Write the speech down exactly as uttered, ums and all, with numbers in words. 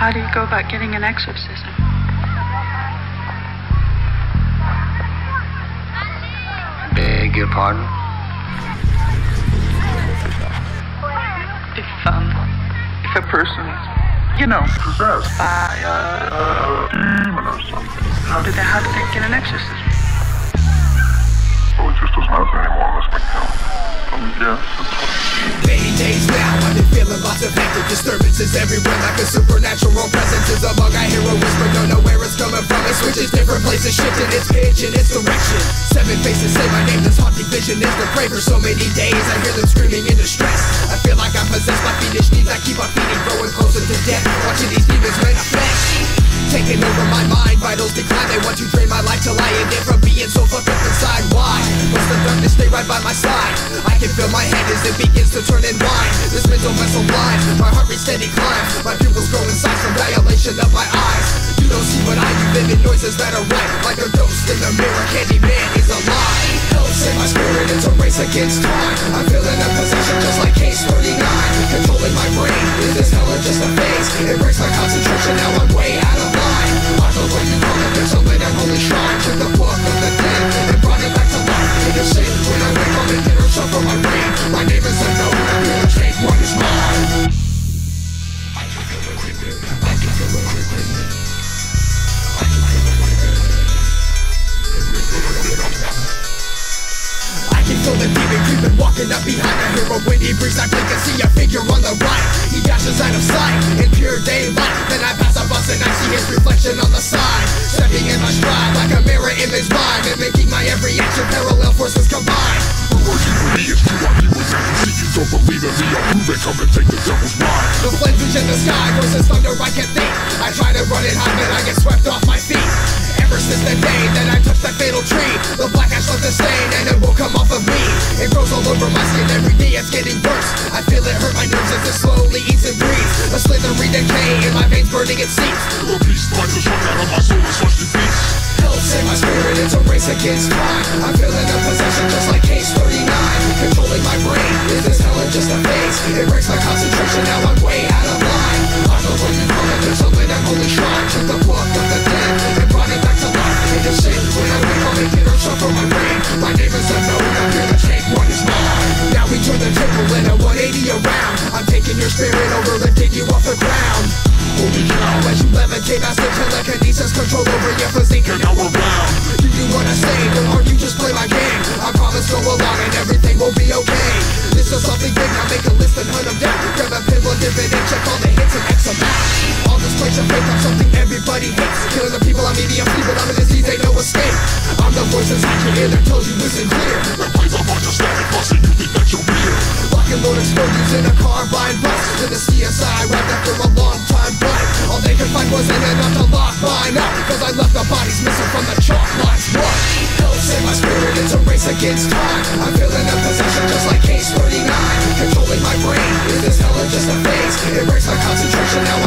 How do you go about getting an exorcism? Beg your pardon? If, um, if a person is, you know, possessed by a demon or something, how do they, how do they get an exorcism? Well, it just doesn't happen anymore unless we count. Um, yeah, that's what Many days now, I've been feeling lots of hectic disturbances everywhere, like a supernatural presence is among. I hear a whisper, don't know where it's coming from. It switches different places, shifting its pitch and its direction. Seven faces say my name, this haunting vision is the prey for so many days. I hear them screaming in distress. I feel like I'm possessed by fiendish needs. I keep on feeding, growing closer to death, watching these demons manifest. Taking over my mind, vitals decline. They want to drain my life till I end it from being so fucked up inside. Why must the darkness stay right by my side? I can feel my head as it begins to turn and wind. This mental vessel blind, my heart rate steady climbs. My pupils grow in size from dilation of my eyes. You don't see what I do, vivid noises that are right. Like a ghost in the mirror, Candyman is alive. Help save my spirit, it's a race against time. I'm feeling a possession just like case thirty-nine. Controlling my brain, is this hell or just a phase? It breaks my concentration, now I'm way out of line. I know what you call it, there's a lit and holy shrine. Took the book of the dead and brought it back to life. It is safe when I wake up and get her shot from my brain. My name is unknown, I'm gonna take what is mine. I can feel it creeping, I can feel it creeping. I can feel it creeping. I can feel the demon creeping, walking up behind. I hear a windy breeze, I blink and see a figure on the right. He dashes out of sight in pure daylight. Then I pass a bus and I see his reflection on the side. Stepping in my stride like a mirror image mine, and making my every action parallel forces combine. The words you believe is true, I keep with empathy. You don't believe in me, I'll prove it, come and take the devil's mind. The flames reach in the sky, voices thunder, I can think. I try to run and hide, but I get swept off my feet. Ever since the day that I touched that fatal tree, the black ash left a stain and it won't come off of me. It grows all over my skin, every day it's getting worse. I feel it hurt my nerves as it slowly eats and breathes. A slithery decay in my veins burning it seeps. The beast bites the strong out of my soul and such defeats. Help save my spirit, it's a race against time. I'm feeling a possession just like case thirty-nine. Controlling my brain, is this hell or just a phase? It breaks my concentration, now I'm way out of line. I know what you call it, there's a lit and holy shrine. Took the book of the dead and brought it back to life. It is safe when I wake up and get her shot from my brain. My name is unknown, I'm here to take what is mine. Now we turn the table in a one eighty around. I'm taking your spirit over, lifting you off the ground. Holy cow, as you levitate, master telekinesis, control over your physique and now we're round. Do you wanna save or you just play my game? I promise go along and everything will be okay. This is something big, now make a list and hunt them down. Grab a pinball, dividend, check all the hits and X amount. All this place of fake, I'm something everybody hates. Killing the people, I'm medium feeble, I'm a disease, ain't no escape. I'm the voice inside your ear that tells you listen clear. That plays a bunch of static busting, you think that you're real. Lock and load explode using a carbine bust. To the C S I right after a long time bite. All they could find wasn't enough to lock mine up, cause I left the bodies missing from the chalk lines. What? Help save my spirit, it's a race against time. I'm feeling a possession just like case thirty-nine. Controlling my brain, is this hell or just a phase? It breaks my concentration, now